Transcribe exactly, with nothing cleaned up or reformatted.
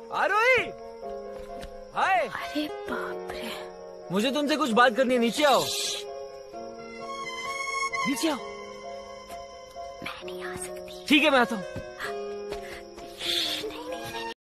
आरोही, हाय। अरे बाप रे, मुझे तुमसे कुछ बात करनी है, नीचे आओ। नीचे आओ। मैं नहीं आ सकती। ठीक है, मैं आता हूँ।